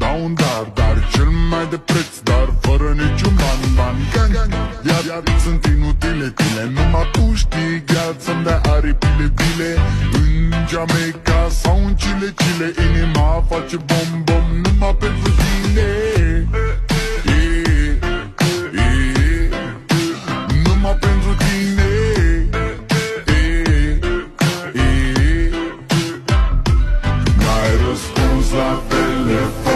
dau un dar cel mai de preț, dar fără niciun ban Iar sunt inutile tine, numai tu știi, ghead, să-mi dai aripile bile. În Jamaica sau în Chile, inima face bom numai pentru tine. Numai pentru tine. N-ai răspuns la telefon,